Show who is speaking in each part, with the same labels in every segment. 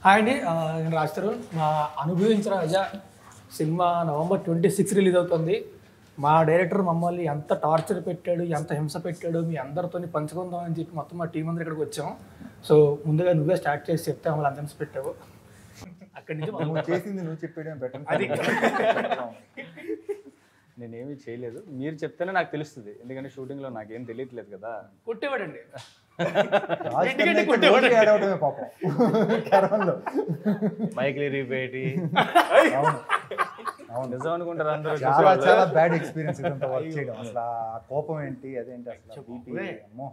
Speaker 1: Hi అండి, నేను రాజ్ తరుణ్. మా అనుభవించిన రజా సినిమా November 26 రిలీజ్ అవుతుంది. మా డైరెక్టర్ మమ్మల్ని ఎంత టార్చర్ పెట్టాడు, ఎంత హింస పెట్టాడు, మీ అందరితో పంచుకుందాం అని చెప్పి మొత్తం మా టీం అందరూ ఇక్కడికి వచ్చాం. సో ముందుగా నువ్వే స్టార్ట్ చేసి చెప్తే మమ్మల్ని అంత హింస పెట్టావు. అక్కడి నుంచి
Speaker 2: చేసింది నువ్వు చెప్పేయడం బెటర్.
Speaker 1: అది
Speaker 3: నేనేమి చేయలేదు, మీరు చెప్తేనే నాకు తెలుస్తుంది. ఎందుకంటే షూటింగ్లో నాకేం తెలియట్లేదు కదా.
Speaker 1: కొట్టేవాడండి.
Speaker 3: మైక్ రిపేటి నిజం అనుకుంటారు అందరూ.
Speaker 2: చాలా చాలా బ్యాడ్ ఎక్స్పీరియన్స్ ఇదంతా వర్క్ చేయడం. అసలు ఆ కోపం ఏంటి, అదేంటి అసలు బీపీ అమ్మో.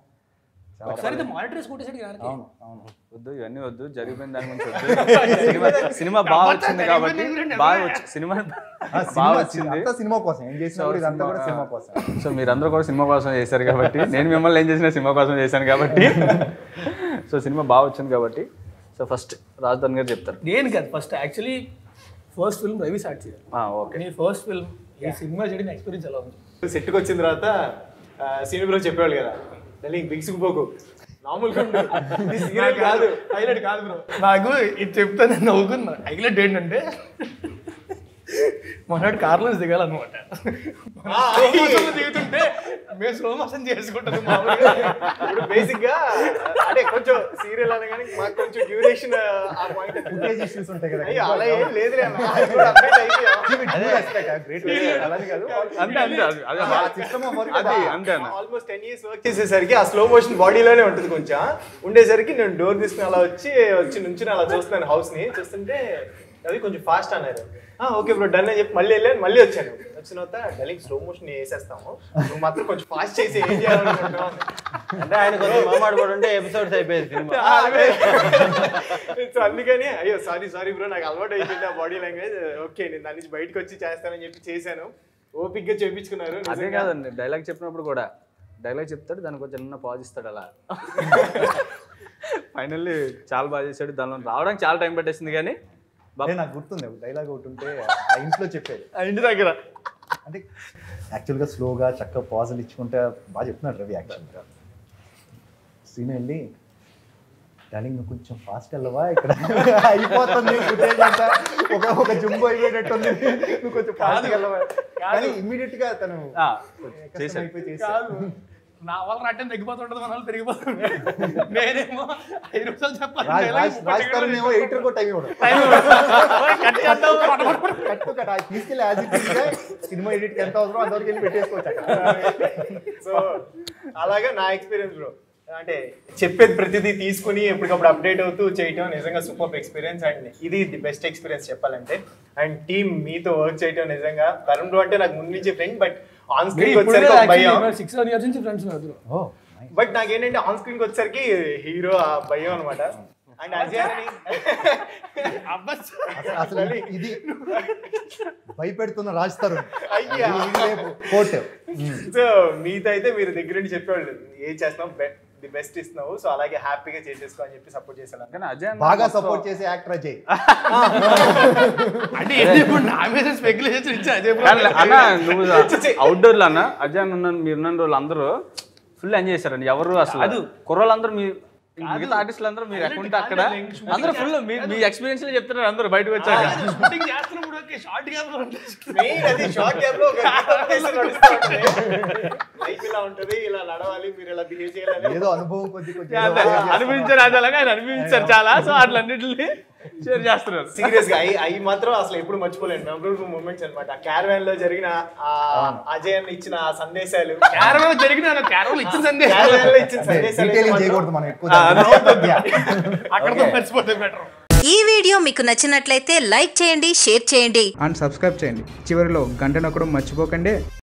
Speaker 3: అవును అవును, వద్దు ఇవన్నీ వద్దు, జరిగిపోయిన దాని గురించి వద్దు. సినిమా బాగా వచ్చింది కాబట్టి సినిమా బాగా వచ్చింది.
Speaker 2: సినిమా కోసం ఏం చేసినా ఇదంతా కూడా సినిమా కోసం.
Speaker 3: సో మీరందరూ కూడా సినిమా కోసం చేశారు కాబట్టి, నేను మిమ్మల్ని ఏం చేసినా సినిమా కోసం చేశాను కాబట్టి, సో సినిమా బాగా వచ్చింది కాబట్టి. సో ఫస్ట్ రాజధాని గారు చెప్తారు.
Speaker 1: నేను కాదు first, actually first film Ravi start చేయాలి.
Speaker 3: ఓకే,
Speaker 1: నీ ఫస్ట్ ఫిల్మ్ ఈ సినిమా చేయడం ఎక్స్పీరియన్స్ ఎలా ఉంది?
Speaker 4: సెట్కి వచ్చిన తర్వాత సీనియర్ బ్రో చెప్పేవాళ్ళు కదా, బిగుసుకుపోకు మామూలుగా కాదు, హైలైట్ కాదు బ్రో.
Speaker 1: నాకు ఇది చెప్తే నేను నవ్వుకున్నా. హైలైట్ ఏంటంటే మొన్నటి కార్లో దిగాలన్నమాట. దిగుతుంటే మేము స్లో మోషన్ చేసుకుంటాం.
Speaker 4: ఇప్పుడు బేసిక్ గా అంటే కొంచెం సీరియల్ అనగానే మాకు కొంచెం డ్యూరేషన్ ఆ పాయింట్
Speaker 2: ఇష్యూస్ ఉంటాయి కదా.
Speaker 4: అలా ఏం లేదు, ఆల్మోస్ట్ 10 years వర్క్ చేసేసరికి ఆ స్లో మోషన్ బాడీలోనే ఉంటుంది. కొంచెం ఉండేసరికి నేను డోర్ తీసుకుని అలా వచ్చి నుంచి అలా చూస్తాను హౌస్ ని. చూస్తుంటే అది కొంచెం ఫాస్ట్ అన్నారు. ఓకే బ్రో డన్ అని చెప్పి మళ్ళీ వెళ్ళాను. మళ్ళీ వచ్చాను. వచ్చిన తర్వాత డలింగ్ స్లో మోషన్ వేసేస్తాము, నువ్వు మాత్రం కొంచెం ఫాస్ట్ చేసి ఏం చేయాలనుకుంటున్నావు
Speaker 3: అంటే ఆయన కొంచెం మాట్లాడుకుంటే ఎపిసోడ్స్ అయిపోయింది.
Speaker 4: సో అందుకని అయ్యో సారీ బ్రో, నాకు అలవాటు అయిపోయింది ఆ బాడీ లాంగ్వేజ్. ఓకే నేను దాని నుంచి బయటకు వచ్చి చేస్తానని చెప్పి చేశాను. ఓపిక్గా చేయించుకున్నారు.
Speaker 3: అదే కాదండి, డైలాగ్ చెప్పినప్పుడు కూడా డైలాగ్ చెప్తాడు, దానికి కొంచెం చిన్న పాజ్ ఇస్తాడు. అలా ఫైనల్లీ చాలా బాగా చేశాడు. దానిలో రావడానికి చాలా టైం పట్టేసింది కానీ
Speaker 2: నాకు గుర్తుంది డైలాగ్ ఒకటి ఉంటే ఆ ఇంట్లో చెప్పేది,
Speaker 3: ఆ ఇంటి దగ్గర.
Speaker 2: అంటే యాక్చువల్గా స్లోగా చక్కగా పాజులు ఇచ్చుకుంటే బాగా చెప్తున్నాడు రవి. యాక్చువల్గా సీన్ వెళ్ళి డార్లింగ్ నువ్వు కొంచెం ఫాస్ట్ వెళ్ళవా, ఇక్కడ అయిపోతుంది ఒక జంబు అయిపోయేటట్టుంది, నువ్వు కొంచెం ఫాస్ట్ వెళ్ళవా. కానీ ఇమ్మీడియట్ గా తను
Speaker 1: కాదు, నా వల్ల రాటం తగ్గిపోతుంటది, మన వాళ్ళు పెరిగిపోతుంది. నేనేమో 5 నిమిషాలు చెప్పాలి.
Speaker 2: తీసుకెళ్ళి సినిమా ఎడిట్ ఎంత అవసరం అంతవరకు వెళ్ళి పెట్టేసుకోవచ్చు.
Speaker 4: సో అలాగా నా ఎక్స్పీరియన్స్ బ్రో. అంటే చెప్పేది ప్రతిదీ తీసుకుని ఎప్పటికప్పుడు అప్డేట్ అవుతూ చేయటం నిజంగా సూపర్ ఎక్స్పీరియన్స్. అండ్ ఇది ది బెస్ట్ ఎక్స్పీరియన్స్ చెప్పాలంటే. అండ్ టీమ్ మీతో వర్క్ చేయటం నిజంగా తరుణ్ బ్రో అంటే నాకు ముందు నుంచి ఫ్రెండ్, బట్ ఆన్ స్క్రీన్ వచ్చేసరికి భయం.
Speaker 1: 6 years నుంచి ఫ్రెండ్స్.
Speaker 4: బట్ నాకేంటంటే ఆన్ స్క్రీన్ వచ్చేసరికి హీరో ఆ భయం అనమాట. అండ్ అజయ్ అని
Speaker 2: అసలు ఇది భయపెడుతున్న రాజ్ తరుణ్.
Speaker 4: సో మీతో అయితే మీరు దగ్గర నుండి చెప్పేవాళ్ళు ఏం చేస్తున్నాం, ది బెస్ట్ ఇస్తున్నావు, సో అలాగే హ్యాపీగా చేసేసుకో అని చెప్పి సపోర్ట్ చేశాను.
Speaker 3: కానీ అజయ్
Speaker 2: బాగా సపోర్ట్ చేసే యాక్టర్ అజయ్.
Speaker 1: అంటే నా మీద స్పెక్యులేషన్ ఇచ్చా అజయ్.
Speaker 3: నువ్వు అవుట్డోర్ లో అన్న అజయ్ మీరున్న రోజులు అందరూ ఫుల్ ఎంజాయ్ చేశారండి. ఎవరు అసలు కుర్రోళ్ళందరూ మీ మిగతా ఆర్టిస్టులు అందరూ మీరు ఎక్కడ అక్కడ అందరూ ఫుల్ మీ ఎక్స్పీరియన్స్ చెప్తున్నారు అందరూ బయటకు వచ్చాక.
Speaker 4: ఇలా ఉంటది, ఇలా నడవాలి, మీరు ఇలా బిహేవ్ చేయాలి,
Speaker 2: ఏదో అనుభవం కొద్ది
Speaker 3: అనిపించారు. అది అలాగే ఆయన అనిపించారు చాలా. సో అట్లన్నింటినీ షేర్ చేస్తున్నారు.
Speaker 4: సీరియస్ గా అవి మాత్రం అసలు ఎప్పుడు మర్చిపోలేను. మెమరబుల్ మూమెంట్స్ అనమాట. క్యారవాన్ లో జరిగిన అజయ్ అన్న ఇచ్చిన సందేశాలు,
Speaker 1: క్యారవాన్ జరిగిన ఇచ్చిన
Speaker 2: చేయకూడదు మనం ఎక్కువ.
Speaker 1: అక్కడ మర్చిపోతే బెటర్.
Speaker 5: ఈ వీడియో మీకు నచ్చినట్లయితే లైక్ చేయండి, షేర్ చేయండి
Speaker 6: అండ్ సబ్స్క్రైబ్ చేయండి. చివరిలో గంట నొక్కడం మర్చిపోకండి.